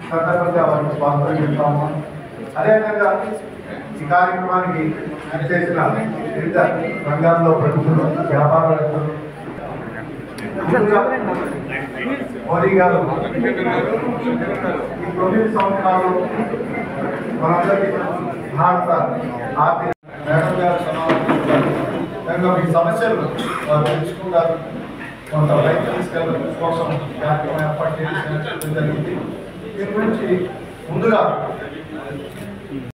సందర్భంగా వారికి స్వాగతం చెప్తాము. అదేవిధంగా ఈ కార్యక్రమానికి చేసిన వివిధ రంగాల్లో ప్రముఖులు, వ్యాపారవేత్తలు, మోదీ గారు ఈ 9 సంవత్సరాలు మనందరికీ భారత ఆర్థిక మేడం గారు సమావేశంలో ఈ సమస్యలు వారు తెలుసుకుంటారు. కొంత రైతు తీసుకెళ్ళడం కోసం కార్యక్రమం ఏర్పాటు చేయడం జరిగింది. దీని గురించి ముందుగా